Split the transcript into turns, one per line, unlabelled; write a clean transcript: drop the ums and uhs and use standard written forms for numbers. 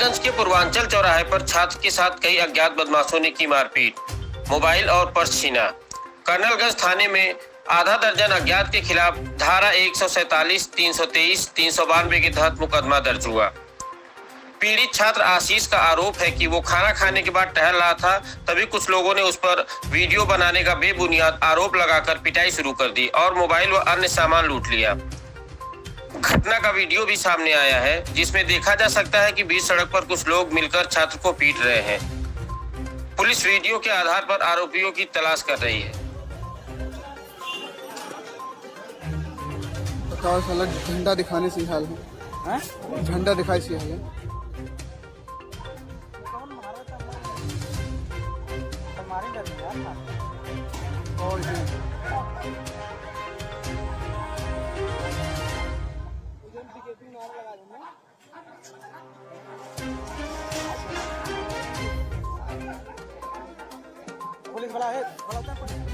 कर्नलगंज के पूर्वांचल चौराहे पर छात्र के साथ कई अज्ञात बदमाशों ने की मारपीट, मोबाइल और पर्स छीना। कर्नलगंज थाने में आधा दर्जन अज्ञात के खिलाफ धारा 147, 323, 392 के तहत मुकदमा दर्ज हुआ। पीड़ित छात्र आशीष का आरोप है कि वो खाना खाने के बाद टहल रहा था, तभी कुछ लोगों ने उस पर वीडियो बनाने का बेबुनियाद आरोप लगाकर पिटाई शुरू कर दी और मोबाइल व अन्य सामान लूट लिया। घटना का वीडियो भी सामने आया है, जिसमें देखा जा सकता है कि बीच सड़क पर कुछ लोग मिलकर छात्र को पीट रहे हैं। पुलिस वीडियो के आधार पर आरोपियों की तलाश कर रही है।
बताओ साला, झंडा दिखाने से हाल है, झंडा दिखाई से हाल है।
पुलिस वाला है।